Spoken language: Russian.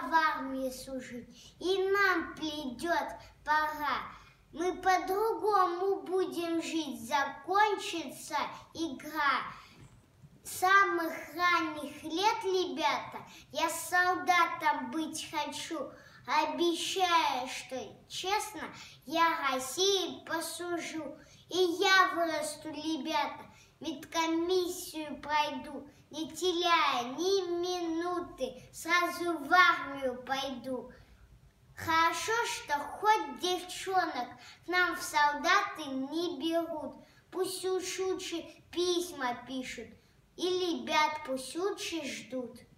в армии служить, и нам придет пора. Мы по-другому будем жить, закончится игра. С самых ранних лет, ребята, я солдатом быть хочу. Обещаю, что честно, я России послужу. И я вырасту, ребята, медкомиссию пройду, не теряя ни минуты, сразу в армию пойду. Хорошо, что хоть девчонок к нам в солдаты не берут. Пусть уж лучше письма пишут, и ребят пусть лучше ждут.